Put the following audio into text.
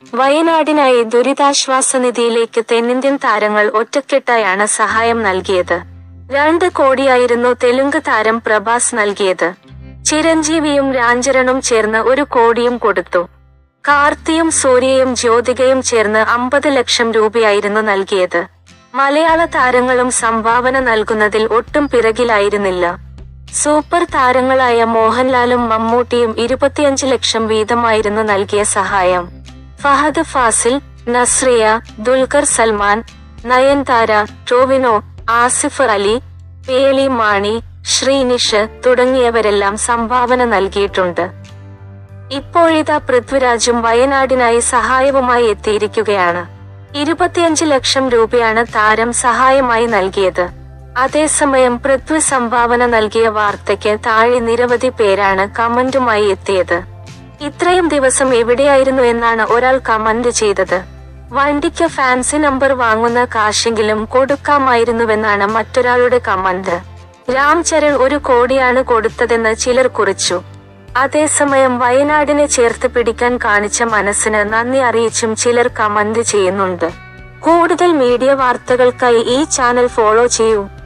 വയനാടിനായി ദുരിതാശ്വാസ നിധിയിലേക്ക് തെന്നിന്ത്യൻ താരങ്ങൾ ഒറ്റക്കെട്ടായാണ് സഹായം നൽകിയത്. 2 കോടിയായിരുന്നു തെലുങ്ക് താരം പ്രഭാസ് നൽകിയത്. ചിരഞ്ജീവിയും രാംചരണും ചേർന്ന് 1 കോടിയും കൊടുത്തു. കാർത്തിയും സൂര്യയും ജ്യോതികയും ചേർന്ന് 50 ലക്ഷം രൂപയായിരുന്നു നൽകിയത്. മലയാള താരങ്ങളും സംഭാവന നൽകുന്നതിൽ ഒട്ടും പിറകിലായിരുന്നില്ല. സൂപ്പർ താരങ്ങളായ മോഹൻലാലും മമ്മൂട്ടിയും 25 ലക്ഷം വീതമായിരുന്നു നൽകിയ സഹായം. ഫഹദ് ഫാസിൽ, നസ്രിയ, ദുൽഖർ സൽമാൻ, നയൻതാര, ടോവിനോ, ആസിഫ് അലി, പേളി മാണി, ശ്രീനിഷ് തുടങ്ങിയവരെല്ലാം സംഭാവന നൽകിയിട്ടുണ്ട്. ഇപ്പോഴിതാ പൃഥ്വിരാജും വയനാടിനായി സഹായവുമായി എത്തിയിരിക്കുകയാണ്. 25 ലക്ഷം രൂപയാണ് താരം സഹായമായി നൽകിയത്. അതേസമയം പൃഥ്വി സംഭാവന നൽകിയ വാർത്തയ്ക്ക് താഴെ നിരവധി പേരാണ് കമന്റുമായി എത്തിയത്. ഇത്രയും ദിവസം എവിടെയായിരുന്നു എന്നാണ് ഒരാൾ കമന്റ് ചെയ്തത്. വണ്ടിക്ക് ഫാൻസി നമ്പർ വാങ്ങുന്ന കാശെങ്കിലും കൊടുക്കാമായിരുന്നുവെന്നാണ് മറ്റൊരാളുടെ കമന്റ്. രാംചരൺ 1 കോടിയാണ് കൊടുത്തതെന്ന് ചിലർ കുറിച്ചു. അതേസമയം വയനാടിനെ ചേർത്ത് പിടിക്കാൻ കാണിച്ച മനസ്സിന് നന്ദി അറിയിച്ചും ചിലർ കമന്റ് ചെയ്യുന്നുണ്ട്. കൂടുതൽ മീഡിയ വാർത്തകൾക്കായി ഈ ചാനൽ ഫോളോ ചെയ്യൂ.